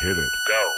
Hit it. Go.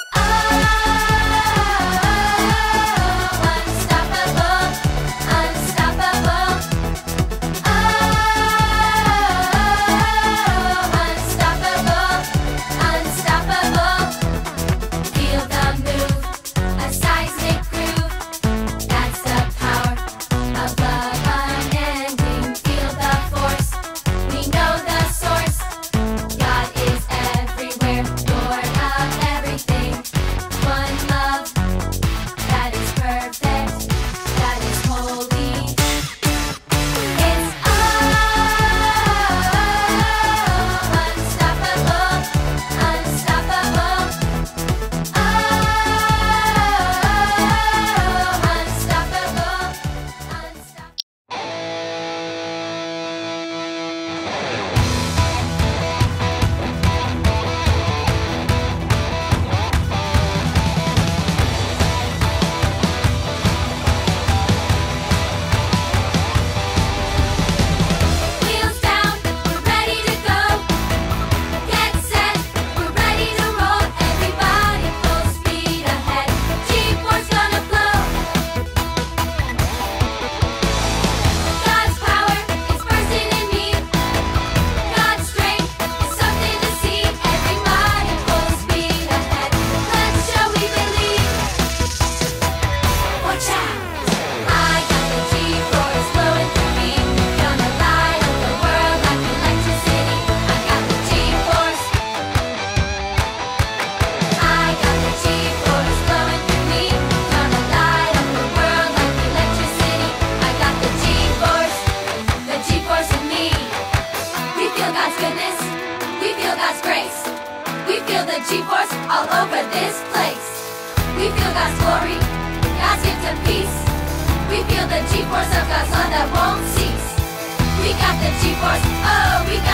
G-force all over this place. We feel God's glory, God's gift of peace. We feel the G-force of God's love that won't cease. We got the G-force, oh, we got